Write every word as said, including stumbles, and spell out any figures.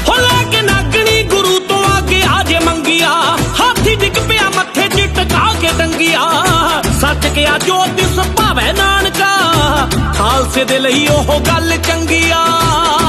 हो लैके नागनी गुरु तो आगे आजे मंगिया, हाथी डिग पिया मत्थे च टका के टंगिया। सच गया जो दिस भावे नानका, खालसे दे लई ओह गल चंगिया।